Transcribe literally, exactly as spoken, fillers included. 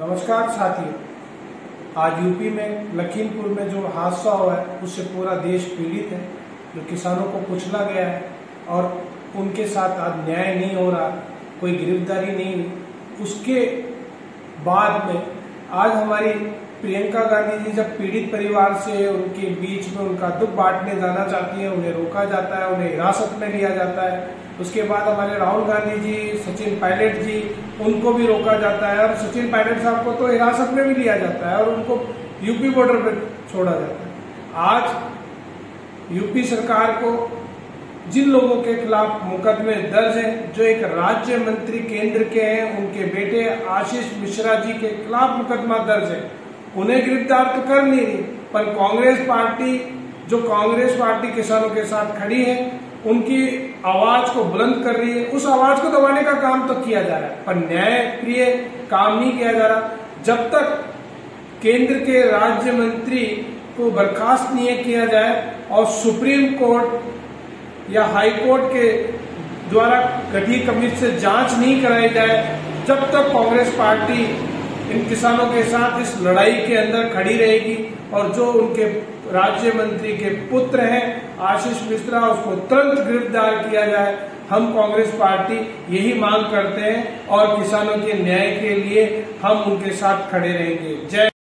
नमस्कार साथियों, आज यूपी में लखीमपुर में जो हादसा हुआ है उससे पूरा देश पीड़ित है। जो किसानों को कुचला गया है और उनके साथ आज न्याय नहीं हो रहा, कोई गिरफ्तारी नहीं हुई। उसके बाद में आज हमारी प्रियंका गांधी जी जब पीड़ित परिवार से उनके बीच में उनका दुख बांटने जाना चाहती हैं, उन्हें रोका जाता है, उन्हें हिरासत में लिया जाता है। उसके बाद हमारे राहुल गांधी जी, सचिन पायलट जी, उनको भी रोका जाता है और सचिन पायलट साहब को तो हिरासत में भी लिया जाता है और उनको यूपी बॉर्डर पर छोड़ा जाता है। आज यूपी सरकार को जिन लोगों के खिलाफ मुकदमे दर्ज हैं, जो एक राज्य मंत्री केंद्र के हैं, उनके बेटे आशीष मिश्रा जी के खिलाफ मुकदमा दर्ज है, उन्हें गिरफ्तार तो कर नहीं रही। पर कांग्रेस पार्टी, जो कांग्रेस पार्टी किसानों के साथ खड़ी है, उनकी आवाज को बुलंद कर रही है। उस आवाज को दबाने का काम तो किया जा रहा है, पर न्याय प्रिय काम नहीं किया जा रहा। जब तक केंद्र के राज्य मंत्री को बर्खास्त नहीं किया जाए और सुप्रीम कोर्ट या हाई कोर्ट के द्वारा गठित कमेटी से जांच नहीं कराई जाए, जब तक कांग्रेस पार्टी इन किसानों के साथ इस लड़ाई के अंदर खड़ी रहेगी। और जो उनके राज्य मंत्री के पुत्र हैं आशीष मिश्रा, उसको तुरंत गिरफ्तार किया जाए। हम कांग्रेस पार्टी यही मांग करते हैं और किसानों के न्याय के लिए हम उनके साथ खड़े रहेंगे। जय